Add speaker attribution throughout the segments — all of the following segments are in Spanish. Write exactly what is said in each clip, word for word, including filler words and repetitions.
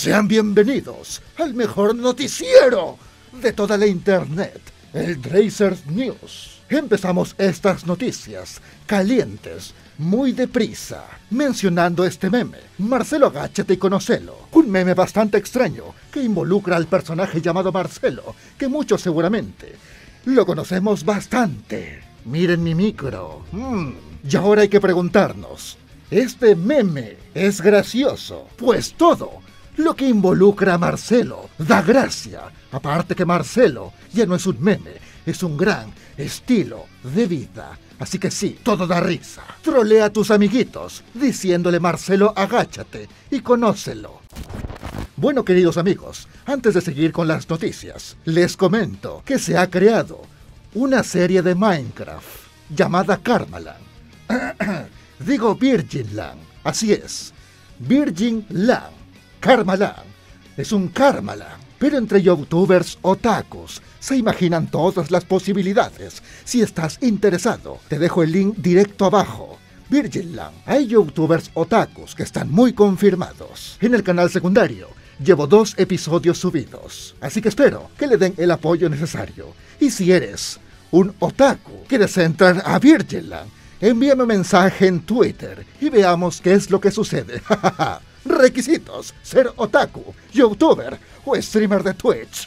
Speaker 1: Sean bienvenidos al mejor noticiero de toda la internet, el Dracer News. Empezamos estas noticias calientes, muy deprisa, mencionando este meme. Marcelo, agáchate y conócelo. Un meme bastante extraño que involucra al personaje llamado Marcelo, que muchos seguramente lo conocemos bastante. Miren mi micro. Mm. Y ahora hay que preguntarnos, ¿este meme es gracioso? Pues todo lo que involucra a Marcelo da gracia. Aparte que Marcelo ya no es un meme, es un gran estilo de vida. Así que sí, todo da risa. Trolea a tus amiguitos diciéndole: Marcelo, agáchate y conócelo. Bueno, queridos amigos, antes de seguir con las noticias, les comento que se ha creado una serie de Minecraft llamada Karmaland. Digo Virgin Land, así es, Virgin Land. Karmaland es un Karmaland, pero entre youtubers otakus se imaginan todas las posibilidades. Si estás interesado, te dejo el link directo abajo. Virgin Land. Hay youtubers otakus que están muy confirmados. En el canal secundario llevo dos episodios subidos, así que espero que le den el apoyo necesario. Y si eres un otaku, quieres entrar a Virgin Land, envíame un mensaje en Twitter y veamos qué es lo que sucede. Requisitos: ser otaku, youtuber o streamer de Twitch.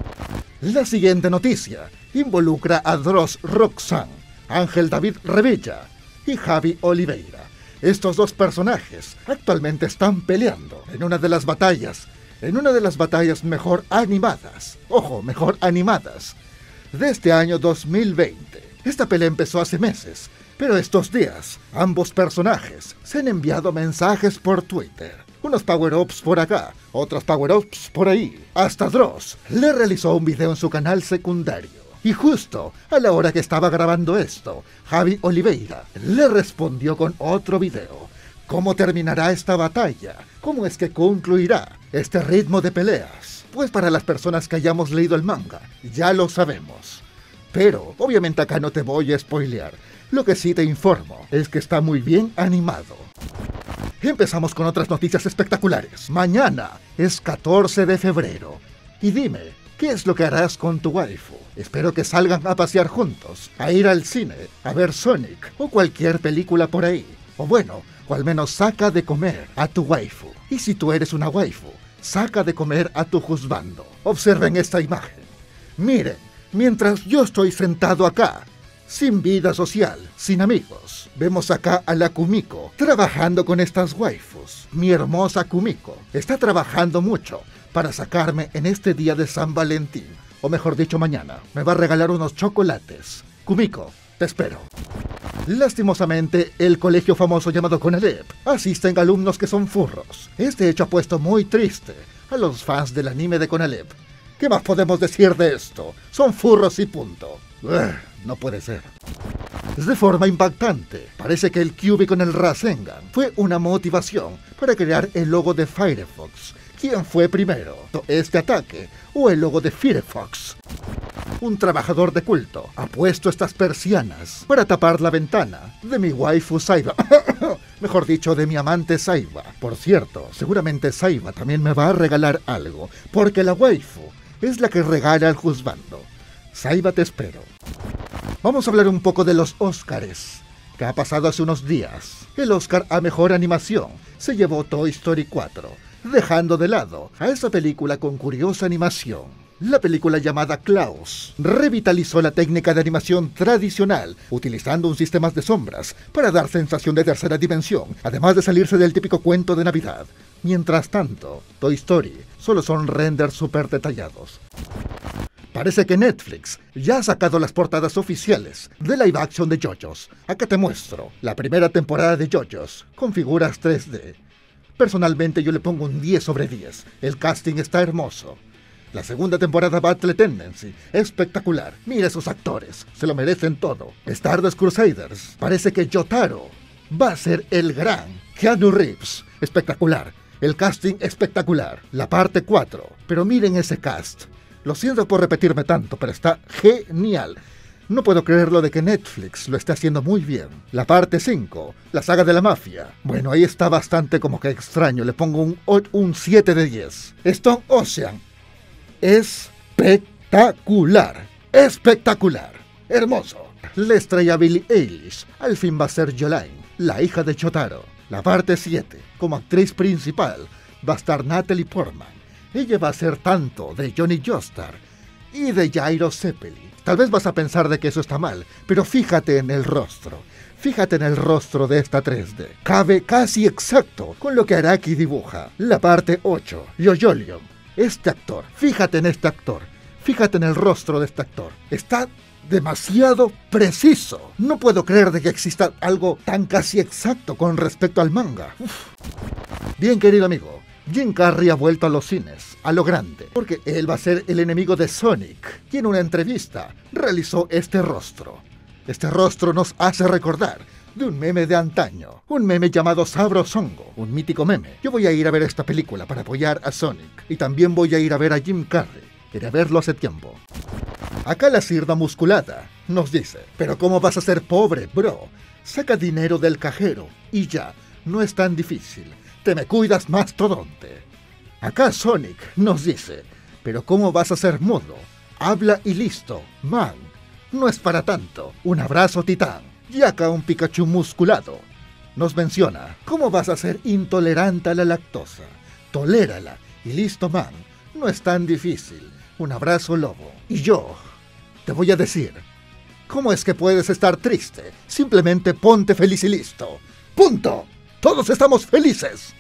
Speaker 1: La siguiente noticia involucra a Dross Roxanne, Ángel David Revilla y Javi Oliveira. Estos dos personajes actualmente están peleando en una de las batallas, en una de las batallas mejor animadas, ojo, mejor animadas, de este año dos mil veinte. Esta pelea empezó hace meses, pero estos días ambos personajes se han enviado mensajes por Twitter. Unos power-ups por acá, otros power-ups por ahí. Hasta Dross le realizó un video en su canal secundario. Y justo a la hora que estaba grabando esto, Javi Oliveira le respondió con otro video. ¿Cómo terminará esta batalla? ¿Cómo es que concluirá este ritmo de peleas? Pues para las personas que hayamos leído el manga, ya lo sabemos. Pero obviamente acá no te voy a spoilear. Lo que sí te informo es que está muy bien animado. Empezamos con otras noticias espectaculares. Mañana es catorce de febrero. Y dime, ¿qué es lo que harás con tu waifu? Espero que salgan a pasear juntos, a ir al cine, a ver Sonic o cualquier película por ahí. O bueno, o al menos saca de comer a tu waifu. Y si tú eres una waifu, saca de comer a tu juzbando. Observen esta imagen. Miren, mientras yo estoy sentado acá, sin vida social, sin amigos, vemos acá a la Kumiko trabajando con estas waifus. Mi hermosa Kumiko está trabajando mucho para sacarme en este día de San Valentín, o mejor dicho mañana. Me va a regalar unos chocolates. Kumiko, te espero. Lastimosamente, el colegio famoso llamado CONALEP asisten alumnos que son furros. Este hecho ha puesto muy triste a los fans del anime de CONALEP. ¿Qué más podemos decir de esto? Son furros y punto. Ugh, no puede ser. De forma impactante, parece que el Kyuubi con el Rasengan fue una motivación para crear el logo de Firefox. ¿Quién fue primero? ¿Este ataque o el logo de Firefox? Un trabajador de culto ha puesto estas persianas para tapar la ventana de mi waifu Saiba. Mejor dicho, de mi amante Saiba. Por cierto, seguramente Saiba también me va a regalar algo, porque la waifu es la que regala al juzgando. Saiba, te espero. Vamos a hablar un poco de los Óscares, que ha pasado hace unos días. El Óscar a Mejor Animación se llevó Toy Story cuatro, dejando de lado a esa película con curiosa animación. La película llamada Klaus revitalizó la técnica de animación tradicional, utilizando un sistema de sombras para dar sensación de tercera dimensión, además de salirse del típico cuento de Navidad. Mientras tanto, Toy Story solo son renders súper detallados. Parece que Netflix ya ha sacado las portadas oficiales de live action de JoJo's. Acá te muestro la primera temporada de JoJo's con figuras tres D. Personalmente yo le pongo un diez sobre diez. El casting está hermoso. La segunda temporada Battle Tendency, espectacular. Mira esos actores, se lo merecen todo. Stardust Crusaders, parece que Yotaro va a ser el gran Keanu Reeves. Espectacular. El casting espectacular. La parte cuatro. Pero miren ese cast. Lo siento por repetirme tanto, pero está genial. No puedo creerlo de que Netflix lo esté haciendo muy bien. La parte cinco, la saga de la mafia. Bueno, ahí está bastante como que extraño. Le pongo un, un siete de diez. Stone Ocean. Espectacular. Espectacular. Hermoso. La estrella Billie Eilish. Al fin va a ser Jolene, la hija de Jotaro. La parte siete. Como actriz principal va a estar Natalie Portman. Ella va a ser tanto de Johnny Joestar y de Jairo Zeppeli. Tal vez vas a pensar de que eso está mal, pero fíjate en el rostro. Fíjate en el rostro de esta tres D. Cabe casi exacto con lo que Araki dibuja. La parte ocho. Yoyolion. Este actor. Fíjate en este actor. Fíjate en el rostro de este actor. Está demasiado preciso. No puedo creer de que exista algo tan casi exacto con respecto al manga. Uf. Bien, querido amigo. Jim Carrey ha vuelto a los cines, a lo grande, porque él va a ser el enemigo de Sonic, y en una entrevista realizó este rostro. Este rostro nos hace recordar de un meme de antaño, un meme llamado Sabrosongo, un mítico meme. Yo voy a ir a ver esta película para apoyar a Sonic, y también voy a ir a ver a Jim Carrey. Quería verlo hace tiempo. Acá la Sirda Musculada nos dice, pero ¿cómo vas a ser pobre, bro? Saca dinero del cajero, y ya, no es tan difícil. Te me cuidas, mastodonte. Acá Sonic nos dice, pero ¿cómo vas a ser mudo? Habla y listo, man. No es para tanto. Un abrazo, titán. Y acá un Pikachu musculado nos menciona, ¿cómo vas a ser intolerante a la lactosa? Tolérala y listo, man. No es tan difícil. Un abrazo, lobo. Y yo te voy a decir, ¿cómo es que puedes estar triste? Simplemente ponte feliz y listo. ¡Punto! ¡Todos estamos felices!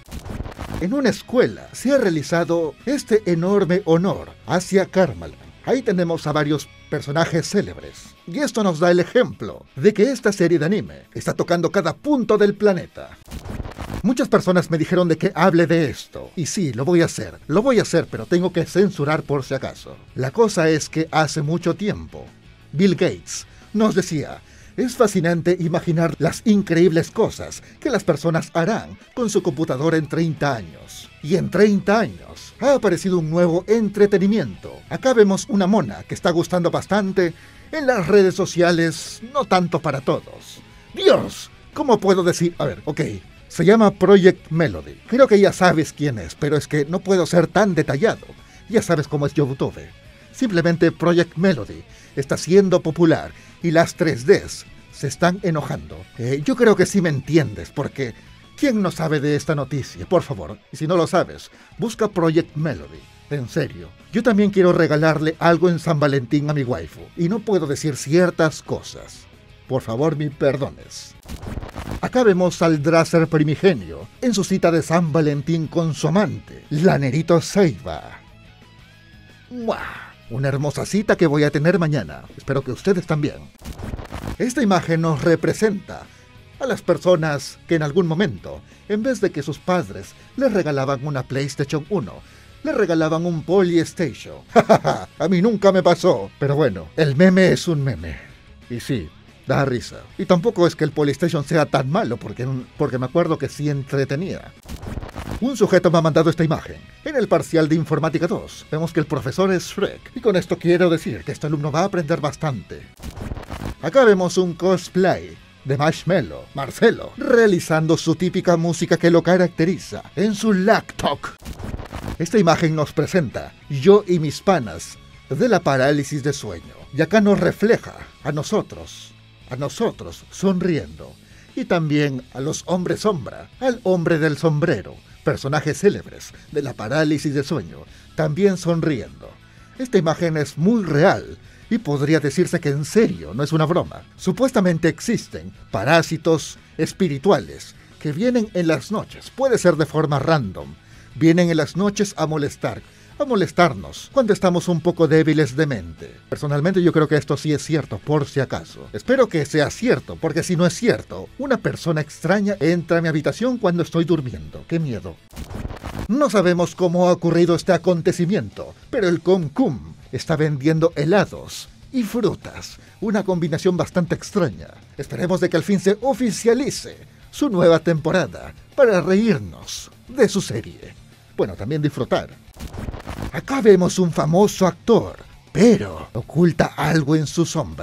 Speaker 1: En una escuela se ha realizado este enorme honor hacia Karmaland. Ahí tenemos a varios personajes célebres. Y esto nos da el ejemplo de que esta serie de anime está tocando cada punto del planeta. Muchas personas me dijeron de que hable de esto. Y sí, lo voy a hacer. Lo voy a hacer, pero tengo que censurar por si acaso. La cosa es que hace mucho tiempo, Bill Gates nos decía, es fascinante imaginar las increíbles cosas que las personas harán con su computadora en treinta años. Y en treinta años ha aparecido un nuevo entretenimiento. Acá vemos una mona que está gustando bastante en las redes sociales, no tanto para todos. ¡Dios! ¿Cómo puedo decir? A ver, ok. Se llama Project Melody. Creo que ya sabes quién es, pero es que no puedo ser tan detallado. Ya sabes cómo es YouTube. Simplemente Project Melody está siendo popular y las tres Ds se están enojando. Eh, yo creo que sí me entiendes, porque ¿quién no sabe de esta noticia? Por favor, y si no lo sabes, busca Project Melody. En serio, yo también quiero regalarle algo en San Valentín a mi waifu, y no puedo decir ciertas cosas. Por favor, me perdones. Acá vemos al Drácer primigenio en su cita de San Valentín con su amante, la Nerito Seiba. ¡Mua! Una hermosa cita que voy a tener mañana. Espero que ustedes también. Esta imagen nos representa a las personas que en algún momento, en vez de que sus padres les regalaban una PlayStation uno, les regalaban un Polystation. A mí nunca me pasó. Pero bueno, el meme es un meme. Y sí, da risa. Y tampoco es que el Polystation sea tan malo, porque, porque me acuerdo que sí entretenía. Un sujeto me ha mandado esta imagen. En el parcial de Informática dos, vemos que el profesor es Shrek. Y con esto quiero decir que este alumno va a aprender bastante. Acá vemos un cosplay de Marshmello, Marcelo, realizando su típica música que lo caracteriza en su laptop. Esta imagen nos presenta yo y mis panas de la parálisis de sueño. Y acá nos refleja a nosotros, a nosotros sonriendo. Y también a los hombres sombra, al hombre del sombrero, personajes célebres de la parálisis de sueño, también sonriendo. Esta imagen es muy real y podría decirse que en serio, no es una broma. Supuestamente existen parásitos espirituales que vienen en las noches, puede ser de forma random, vienen en las noches a molestar, a molestarnos cuando estamos un poco débiles de mente. Personalmente yo creo que esto sí es cierto, por si acaso. Espero que sea cierto, porque si no es cierto, una persona extraña entra a mi habitación cuando estoy durmiendo. ¡Qué miedo! No sabemos cómo ha ocurrido este acontecimiento, pero el Comcum está vendiendo helados y frutas, una combinación bastante extraña. Esperemos de que al fin se oficialice su nueva temporada para reírnos de su serie. Bueno, también disfrutar. Acá vemos un famoso actor, pero oculta algo en su sombra.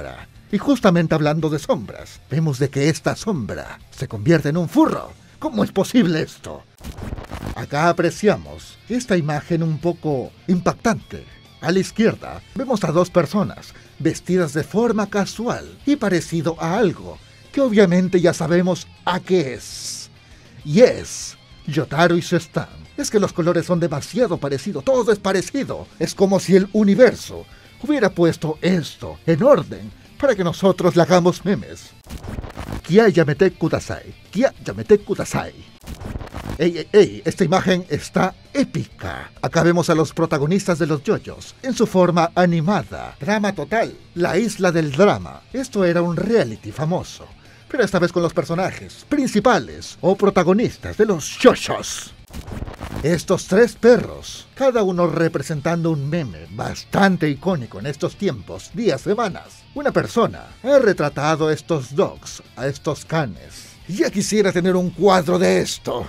Speaker 1: Y justamente hablando de sombras, vemos de que esta sombra se convierte en un furro. ¿Cómo es posible esto? Acá apreciamos esta imagen un poco impactante. A la izquierda vemos a dos personas vestidas de forma casual y parecido a algo que obviamente ya sabemos a qué es. Y es Yotaro y su stand. Es que los colores son demasiado parecidos, todo es parecido. Es como si el universo hubiera puesto esto en orden para que nosotros le hagamos memes. Kia yamete kudasai, Kia yamete kudasai. Ey, ey, ey, esta imagen está épica. Acá vemos a los protagonistas de los JoJo's en su forma animada. Drama total, la isla del drama. Esto era un reality famoso, pero esta vez con los personajes principales o protagonistas de los JoJo's. Estos tres perros, cada uno representando un meme bastante icónico en estos tiempos, días, semanas. Una persona ha retratado a estos dogs, a estos canes. Ya quisiera tener un cuadro de esto.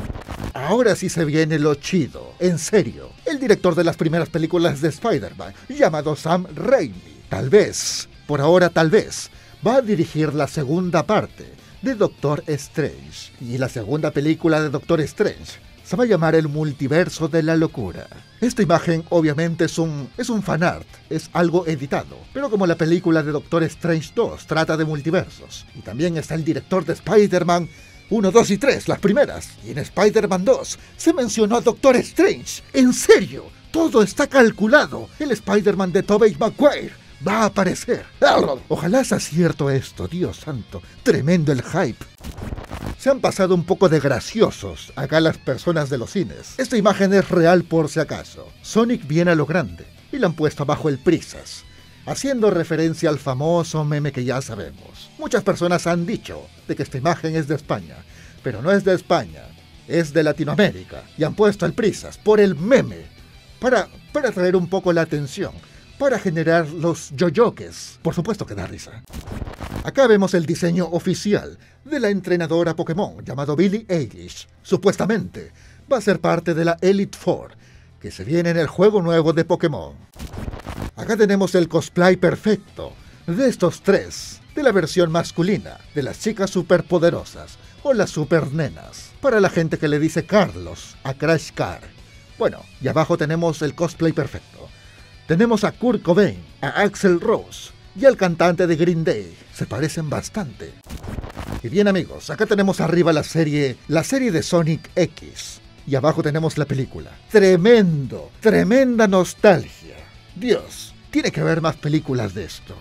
Speaker 1: Ahora sí se viene lo chido, en serio. El director de las primeras películas de Spider-Man, llamado Sam Raimi, tal vez, por ahora tal vez, va a dirigir la segunda parte de Doctor Strange. Y la segunda película de Doctor Strange se va a llamar El Multiverso de la Locura. Esta imagen obviamente es un, es un fanart, es algo editado, pero como la película de Doctor Strange dos trata de multiversos, y también está el director de Spider-Man uno, dos y tres, las primeras, y en Spider-Man dos se mencionó a Doctor Strange. ¡En serio! Todo está calculado. El Spider-Man de Tobey Maguire va a aparecer. Ojalá sea cierto esto, Dios santo. Tremendo el hype. Se han pasado un poco de graciosos acá las personas de los cines. Esta imagen es real por si acaso. Sonic viene a lo grande y la han puesto bajo el prisas, haciendo referencia al famoso meme que ya sabemos. Muchas personas han dicho de que esta imagen es de España, pero no es de España, es de Latinoamérica, y han puesto el prisas por el meme, para, para atraer un poco la atención, para generar los yoyoques. Por supuesto que da risa. Acá vemos el diseño oficial de la entrenadora Pokémon, llamado Billie Eilish. Supuestamente va a ser parte de la Elite Four, que se viene en el juego nuevo de Pokémon. Acá tenemos el cosplay perfecto de estos tres, de la versión masculina, de las chicas superpoderosas, o las supernenas, para la gente que le dice Carlos a Crash Car. Bueno, y abajo tenemos el cosplay perfecto. Tenemos a Kurt Cobain, a Axl Rose y al cantante de Green Day. Se parecen bastante. Y bien amigos, acá tenemos arriba la serie, la serie de Sonic X. Y abajo tenemos la película. Tremendo, tremenda nostalgia. Dios, tiene que haber más películas de esto.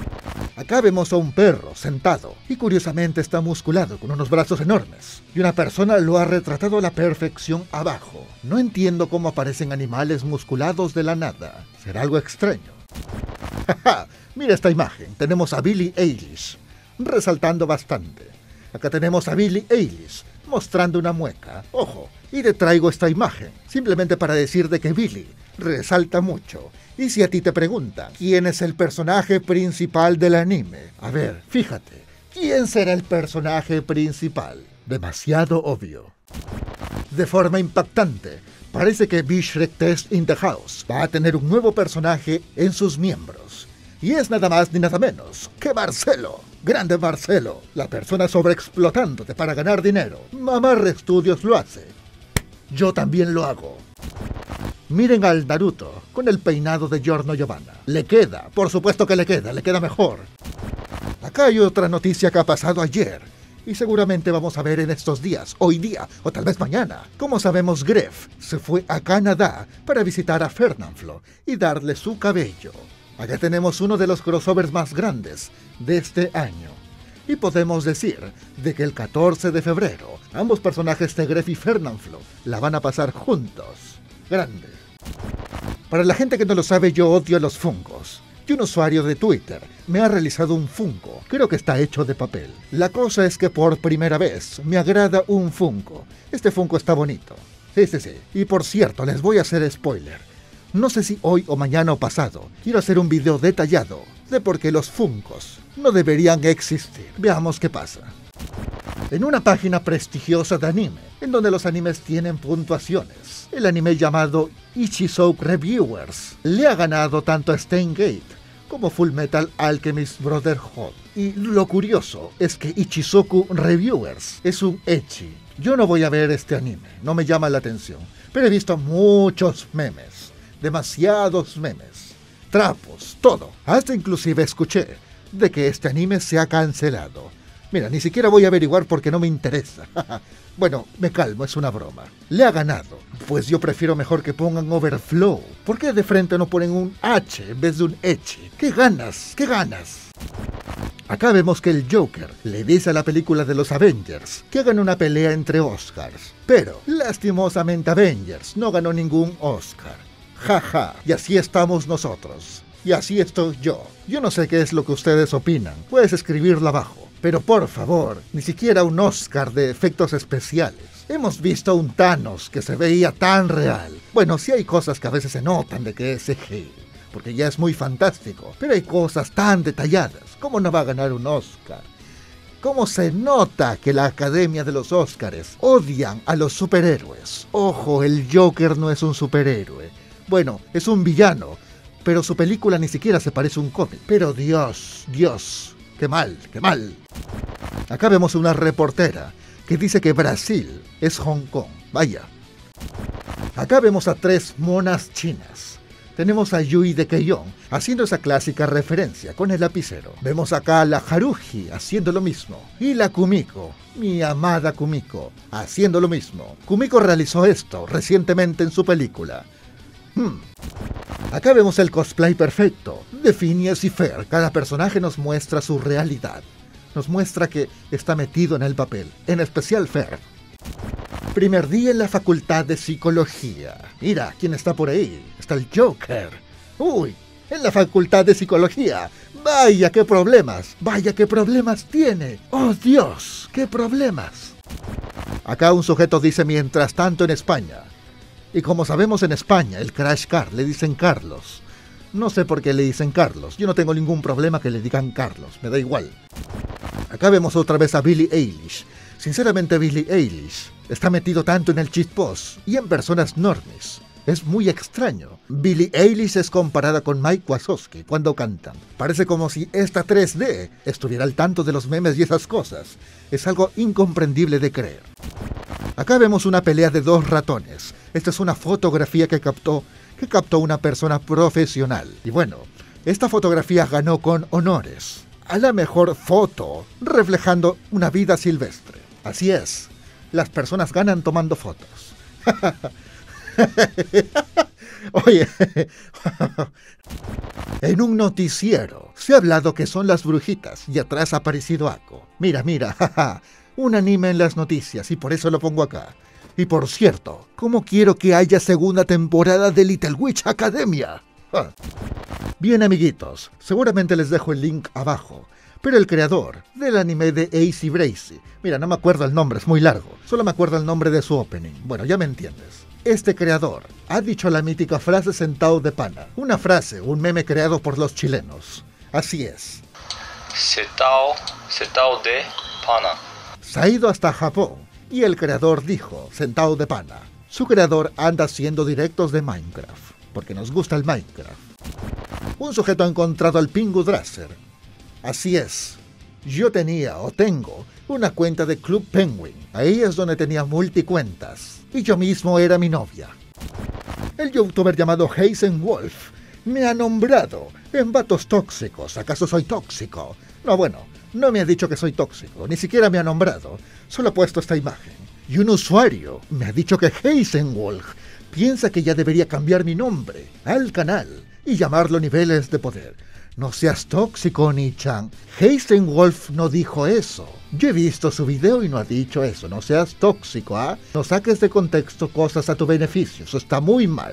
Speaker 1: Acá vemos a un perro sentado y curiosamente está musculado con unos brazos enormes. Y una persona lo ha retratado a la perfección abajo. No entiendo cómo aparecen animales musculados de la nada. Será algo extraño. Jaja, mira esta imagen. Tenemos a Billie Eilish resaltando bastante. Acá tenemos a Billie Eilish mostrando una mueca. Ojo, y te traigo esta imagen simplemente para decir de que Billie resalta mucho. Y si a ti te preguntan quién es el personaje principal del anime, a ver, fíjate, ¿quién será el personaje principal? Demasiado obvio. De forma impactante, parece que Bishret Test in the House va a tener un nuevo personaje en sus miembros. Y es nada más ni nada menos que Marcelo. Grande Marcelo, la persona sobreexplotándote para ganar dinero. Mamarre Studios lo hace. Yo también lo hago. Miren al Naruto con el peinado de Giorno Giovanna. Le queda, por supuesto que le queda, le queda mejor. Acá hay otra noticia que ha pasado ayer y seguramente vamos a ver en estos días, hoy día o tal vez mañana. Como sabemos, Gref se fue a Canadá para visitar a Fernanfloo y darle su cabello. Acá tenemos uno de los crossovers más grandes de este año. Y podemos decir de que el catorce de febrero ambos personajes de Gref y Fernanfloo la van a pasar juntos. Grande. Para la gente que no lo sabe, yo odio los fungos. Y un usuario de Twitter me ha realizado un funko. Creo que está hecho de papel. La cosa es que por primera vez me agrada un funko. Este funko está bonito. Sí, sí, sí. Y por cierto, les voy a hacer spoiler. No sé si hoy o mañana o pasado quiero hacer un video detallado de por qué los funkos no deberían existir. Veamos qué pasa. En una página prestigiosa de anime, en donde los animes tienen puntuaciones, el anime llamado Ichisouk Reviewers le ha ganado tanto a Steingate como Full Metal Alchemist Brotherhood. Y lo curioso es que Ichizoku Reviewers es un ecchi. Yo no voy a ver este anime, no me llama la atención, pero he visto muchos memes, demasiados memes, trapos, todo. Hasta inclusive escuché de que este anime se ha cancelado. Mira, ni siquiera voy a averiguar porque no me interesa. Bueno, me calmo, es una broma. Le ha ganado. Pues yo prefiero mejor que pongan Overflow. ¿Por qué de frente no ponen un H en vez de un Echi? ¿Qué ganas? ¿Qué ganas? Acá vemos que el Joker le dice a la película de los Avengers que hagan una pelea entre Oscars. Pero, lastimosamente Avengers no ganó ningún Oscar. Jaja, y así estamos nosotros. Y así estoy yo. Yo no sé qué es lo que ustedes opinan. Puedes escribirlo abajo. Pero por favor, ni siquiera un Oscar de efectos especiales. Hemos visto un Thanos que se veía tan real. Bueno, sí hay cosas que a veces se notan de que es C G I, porque ya es muy fantástico. Pero hay cosas tan detalladas. ¿Cómo no va a ganar un Oscar? ¿Cómo se nota que la Academia de los Oscars odian a los superhéroes? Ojo, el Joker no es un superhéroe. Bueno, es un villano, pero su película ni siquiera se parece a un cómic. Pero Dios, Dios, qué mal, qué mal. Acá vemos una reportera que dice que Brasil es Hong Kong. Vaya. Acá vemos a tres monas chinas. Tenemos a Yui de Keion haciendo esa clásica referencia con el lapicero. Vemos acá a la Haruhi haciendo lo mismo. Y la Kumiko, mi amada Kumiko, haciendo lo mismo. Kumiko realizó esto recientemente en su película. Hmm. Acá vemos el cosplay perfecto de Phineas y Ferb. Cada personaje nos muestra su realidad. Nos muestra que está metido en el papel, en especial Ferb. Primer día en la facultad de psicología. Mira, ¿quién está por ahí? Está el Joker. Uy, en la facultad de psicología. Vaya, qué problemas. Vaya, qué problemas tiene. Oh, Dios, qué problemas. Acá un sujeto dice mientras tanto en España. Y como sabemos en España, el Crash Car le dicen Carlos. No sé por qué le dicen Carlos. Yo no tengo ningún problema que le digan Carlos. Me da igual. Acá vemos otra vez a Billie Eilish. Sinceramente, Billie Eilish está metido tanto en el shitpost y en personas normies. Es muy extraño. Billie Eilish es comparada con Mike Wazowski cuando cantan. Parece como si esta tres D estuviera al tanto de los memes y esas cosas. Es algo incomprendible de creer. Acá vemos una pelea de dos ratones. Esta es una fotografía que captó, que captó una persona profesional. Y bueno, esta fotografía ganó con honores a la mejor foto, reflejando una vida silvestre. Así es, las personas ganan tomando fotos. Oye, en un noticiero se ha hablado que son las brujitas y atrás ha aparecido Ako. Mira, mira, jaja, un anime en las noticias y por eso lo pongo acá. Y por cierto, ¿cómo quiero que haya segunda temporada de Little Witch Academia? Ah. Bien, amiguitos, seguramente les dejo el link abajo. Pero el creador del anime de Ace Bracy, mira, no me acuerdo el nombre, es muy largo, solo me acuerdo el nombre de su opening. Bueno, ya me entiendes. Este creador ha dicho la mítica frase sentado de pana. Una frase, un meme creado por los chilenos. Así es.
Speaker 2: Sentado, sentado de pana.
Speaker 1: Se ha ido hasta Japón y el creador dijo, sentado de pana. Su creador anda haciendo directos de Minecraft, porque nos gusta el Minecraft. Un sujeto ha encontrado al Pingu Dráser. Así es, yo tenía o tengo una cuenta de Club Penguin. Ahí es donde tenía multicuentas. Y yo mismo era mi novia. El youtuber llamado Hazen Wolf me ha nombrado en vatos tóxicos. ¿Acaso soy tóxico? No, bueno, no me ha dicho que soy tóxico, ni siquiera me ha nombrado. Solo ha puesto esta imagen. Y un usuario me ha dicho que Hazen Wolf piensa que ya debería cambiar mi nombre al canal y llamarlo Niveles de Poder. No seas tóxico, Ni-chan. Hazen Wolf no dijo eso. Yo he visto su video y no ha dicho eso. No seas tóxico, ¿ah? ¿eh? No saques de contexto cosas a tu beneficio. Eso está muy mal.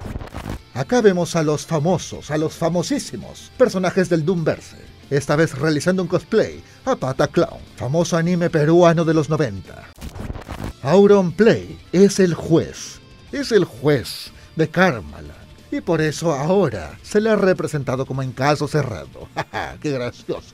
Speaker 1: Acá vemos a los famosos, a los famosísimos personajes del Doomverse. Esta vez realizando un cosplay a Pata Clown, famoso anime peruano de los noventa. Auron Play es el juez. Es el juez de Karmala. Y por eso ahora se le ha representado como en caso cerrado. ¡Ja, qué gracioso!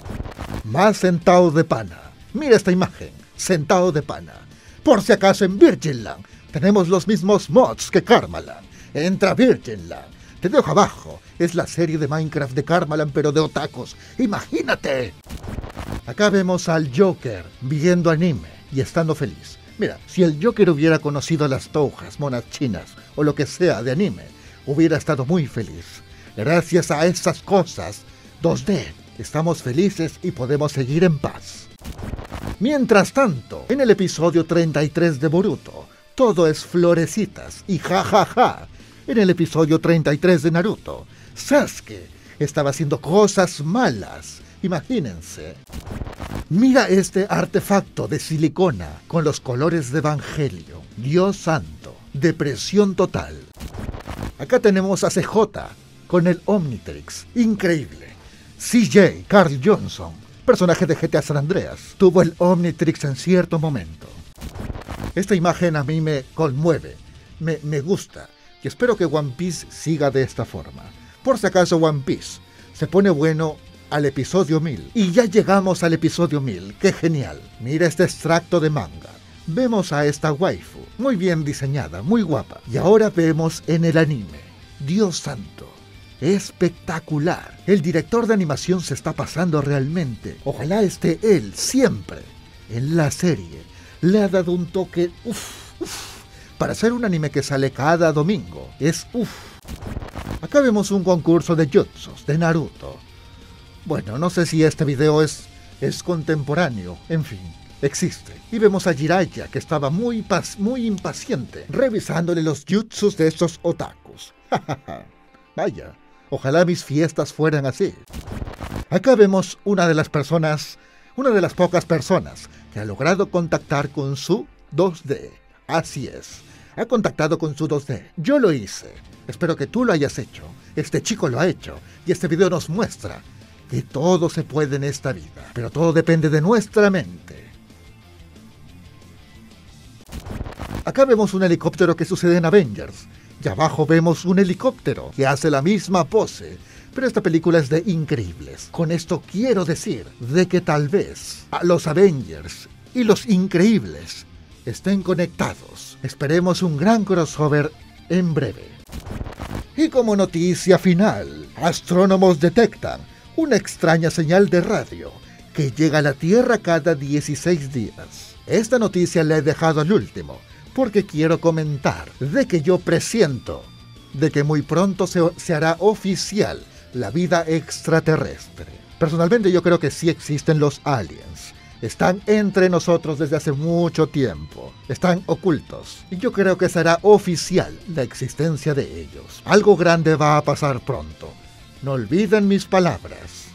Speaker 1: Más sentado de pana. Mira esta imagen, sentado de pana. Por si acaso en Virginland tenemos los mismos mods que Karmaland. Entra a Virginland, te dejo abajo. Es la serie de Minecraft de Karmaland, pero de otakus. ¡Imagínate! Acá vemos al Joker viendo anime y estando feliz. Mira, si el Joker hubiera conocido a las toujas, monas chinas o lo que sea de anime, hubiera estado muy feliz. Gracias a esas cosas dos D, estamos felices y podemos seguir en paz. Mientras tanto, en el episodio treinta y tres de Boruto, todo es florecitas y jajaja. Ja, ja. En el episodio treinta y tres de Naruto, Sasuke estaba haciendo cosas malas. Imagínense. Mira este artefacto de silicona con los colores de Evangelio. Dios santo. Depresión total. Acá tenemos a C J con el Omnitrix. Increíble. C J, Carl Johnson, personaje de G T A San Andreas, tuvo el Omnitrix en cierto momento. Esta imagen a mí me conmueve. Me, me gusta. Y espero que One Piece siga de esta forma. Por si acaso One Piece se pone bueno al episodio mil. Y ya llegamos al episodio mil. ¡Qué genial! Mira este extracto de manga. Vemos a esta waifu, muy bien diseñada, muy guapa. Y ahora vemos en el anime. Dios santo. Espectacular. El director de animación se está pasando realmente. Ojalá esté él siempre en la serie. Le ha dado un toque... Uf, uf. Para hacer un anime que sale cada domingo, es uff. Acá vemos un concurso de jutsus de Naruto. Bueno, no sé si este video es, es contemporáneo, en fin, existe. Y vemos a Jiraiya, que estaba muy, pas, muy impaciente, revisándole los jutsus de estos otakus. Vaya, ojalá mis fiestas fueran así. Acá vemos una de las personas, una de las pocas personas que ha logrado contactar con su dos D. Así es, ha contactado con su dos D. Yo lo hice. Espero que tú lo hayas hecho. Este chico lo ha hecho. Y este video nos muestra que todo se puede en esta vida. Pero todo depende de nuestra mente. Acá vemos un helicóptero que sucede en Avengers. Y abajo vemos un helicóptero que hace la misma pose. Pero esta película es de Increíbles. Con esto quiero decir de que tal vez a los Avengers y los Increíbles estén conectados. Esperemos un gran crossover en breve. Y como noticia final, astrónomos detectan una extraña señal de radio que llega a la Tierra cada dieciséis días. Esta noticia la he dejado al último, porque quiero comentar de que yo presiento de que muy pronto se, se hará oficial la vida extraterrestre. Personalmente yo creo que sí existen los aliens. Están entre nosotros desde hace mucho tiempo. Están ocultos. Y yo creo que será oficial la existencia de ellos. Algo grande va a pasar pronto. No olviden mis palabras.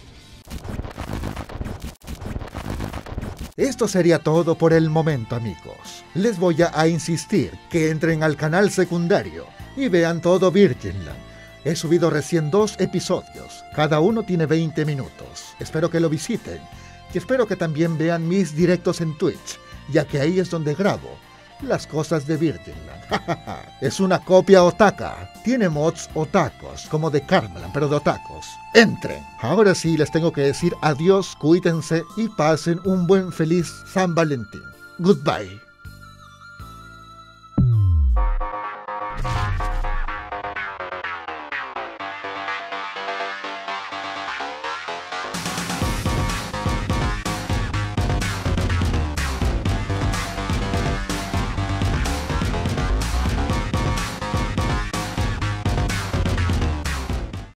Speaker 1: Esto sería todo por el momento, amigos. Les voy a, a insistir que entren al canal secundario y vean todo Virginland. He subido recién dos episodios. Cada uno tiene veinte minutos. Espero que lo visiten. Y espero que también vean mis directos en Twitch, ya que ahí es donde grabo las cosas de Virginland. Es una copia otaka. Tiene mods otakos, como de Karmaland, pero de otakos. Entren. Ahora sí les tengo que decir adiós, cuídense y pasen un buen feliz San Valentín. Goodbye.